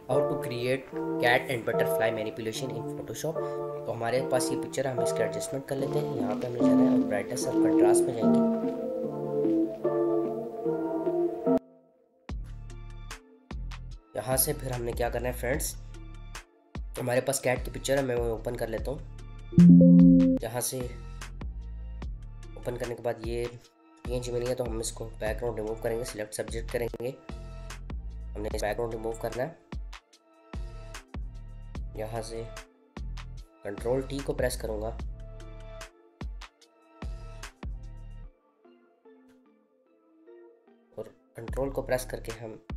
How to create cat and butterfly manipulation in Photoshop. तो हमारे पास ये पिक्चर है, हम इसका एडजस्टमेंट कर लेते हैं। यहाँ पे हमने जाना है और ब्राइटनेस और कंट्रास्ट में जाएंगे। यहाँ से फिर हमने क्या करना है फ्रेंड्स, हमारे पास कैट की पिक्चर है, मैं वो ओपन कर लेता हूँ। यहाँ से ओपन करने के बाद ये पीएनजी में नहीं है तो हम इसको बैकग्राउंड रिमूव करेंगे, सिलेक्ट सब्जेक्ट करेंगे, हमने बैकग्राउंड रिमूव करना है। यहाँ से कंट्रोल टी को प्रेस करूँगा और कंट्रोल को प्रेस करके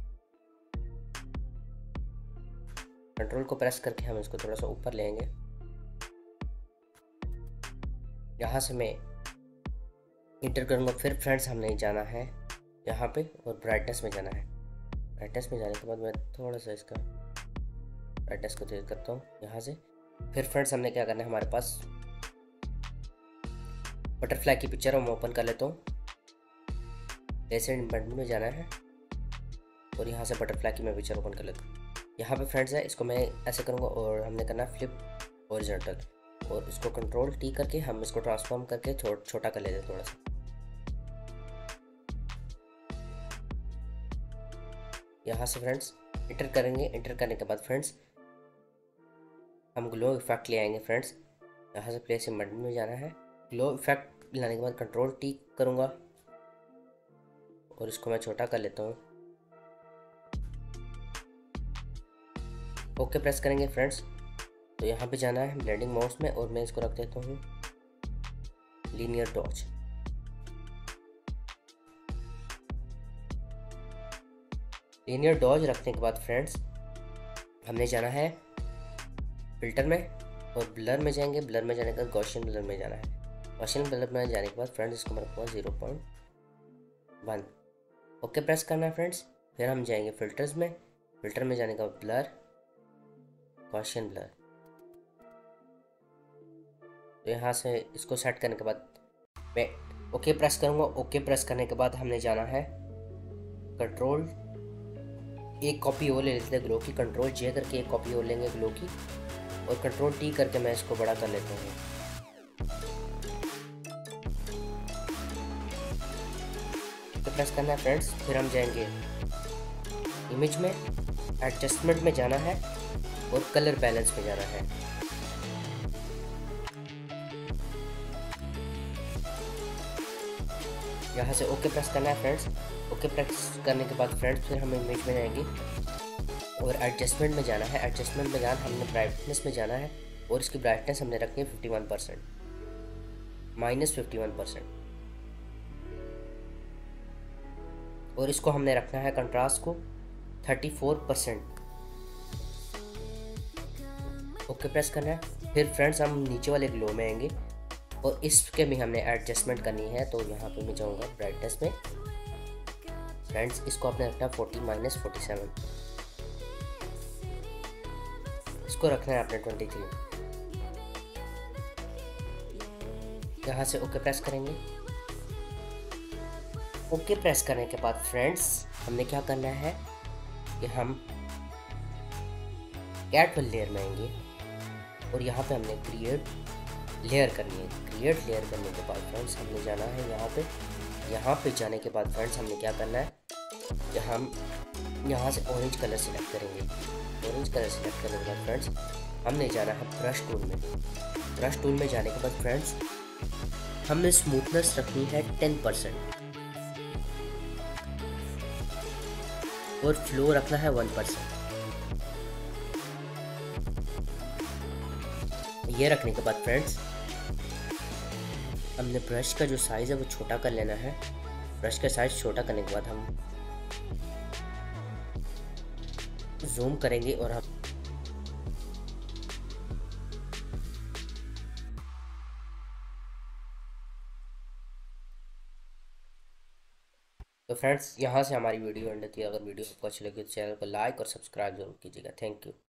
हम इसको थोड़ा सा ऊपर लेंगे। यहाँ से मैं इंटर करूँगा। फिर फ्रेंड्स हमने जाना है यहाँ पे और ब्राइटनेस में जाना है। ब्राइटनेस में जाने के बाद मैं थोड़ा सा इसका ब्राइटनेस को तेज करता हूँ यहाँ से। फिर फ्रेंड्स हमने क्या करना है, हमारे पास बटरफ्लाई की पिक्चर हम ओपन कर लेता हूँ। लेसन बटन में जाना है और यहाँ से बटरफ्लाई की मैं पिक्चर ओपन कर लेता हूँ। यहाँ पे फ्रेंड्स है, इसको मैं ऐसे करूँगा और हमने करना है फ्लिप हॉरिजॉन्टल और इसको कंट्रोल टी करके हम इसको ट्रांसफॉर्म करके छोटा कर लेते हैं थोड़ा सा। यहाँ से फ्रेंड्स इंटर करेंगे। इंटर करने के बाद फ्रेंड्स हम ग्लो इफेक्ट ले आएंगे। फ्रेंड्स यहाँ से प्लेस इन बटन में जाना है। ग्लो इफेक्ट लाने के बाद कंट्रोल टी करूँगा और इसको मैं छोटा कर लेता हूँ। ओके प्रेस करेंगे फ्रेंड्स। तो यहाँ पे जाना है ब्लेंडिंग मोड्स में और मैं इसको रख देता हूँ लीनियर डॉज। लीनियर डॉज रखने के बाद फ्रेंड्स हमने जाना है फिल्टर में और ब्लर में जाएंगे। ब्लर में जाने के बाद गॉसियन ब्लर में जाना है। गॉसियन ब्लर में जाने के बाद फ्रेंड्स इसको मैं रखूँगा 0.1। ओके प्रेस करना है फ्रेंड्स। फिर हम जाएंगे फिल्टर्स में। फिल्टर में जाने का ब्लर, गॉसियन ब्लर। तो यहाँ से इसको सेट करने के बाद मैं ओके प्रेस करूँगा। ओके प्रेस करने के बाद हमने जाना है कंट्रोल, एक कॉपी और ले लेते हैं ग्लो की। कंट्रोल जे करके एक कॉपी और लेंगे ग्लो की और कंट्रोल टी करके मैं इसको बड़ा कर लेता हूँ। तो प्रेस करना है फ्रेंड्स। फिर हम जाएंगे इमेज में, एडजस्टमेंट में जाना है और कलर बैलेंस में जाना है। यहाँ से ओके प्रेस करना है फ्रेंड्स। ओके प्रेस करने के बाद फ्रेंड्स फिर हम इमेज में जाएंगे और एडजस्टमेंट में जाना है। एडजस्टमेंट में जाना हमने ब्राइटनेस में जाना है और इसकी ब्राइटनेस हमने रखनी है 51%, -51%। और इसको हमने रखना है कंट्रास्ट को 34%। ओके प्रेस करना है। फिर फ्रेंड्स हम नीचे वाले ग्लो में आएंगे और इसके भी हमने एडजस्टमेंट करनी है। तो यहाँ पे मैं जाऊँगा ब्राइटनेस में। फ्रेंड्स इसको आपने रखना है 40 - 47, इसको रखना है आपने 23। यहाँ से ओके प्रेस करेंगे। ओके प्रेस करने के बाद फ्रेंड्स हमने क्या करना है कि हम कैट वाले लेयर में आएंगे और यहाँ पे हमने क्रिएट लेयर करनी है। क्रिएट लेयर करने के बाद फ्रेंड्स हमने जाना है यहाँ पे जाने के बाद फ्रेंड्स हमने क्या करना है कि हम यहाँ से ऑरेंज कलर सेलेक्ट करेंगे। ऑरेंज कलर सेलेक्ट करने के बाद फ्रेंड्स हमने जाना है ब्रश टूल में। ब्रश टूल में जाने के बाद फ्रेंड्स हमने स्मूथनेस रखनी है 10% और फ्लो रखना है 1%। ये रखने के बाद फ्रेंड्स हमने ब्रश का जो साइज़ है वो छोटा कर लेना है। ब्रश का साइज़ छोटा करने के बाद हम जूम करेंगे और हम तो फ्रेंड्स यहाँ से हमारी वीडियो एंड होती है। अगर वीडियो आपको अच्छी लगी तो चैनल को लाइक और सब्सक्राइब जरूर कीजिएगा। Thank you.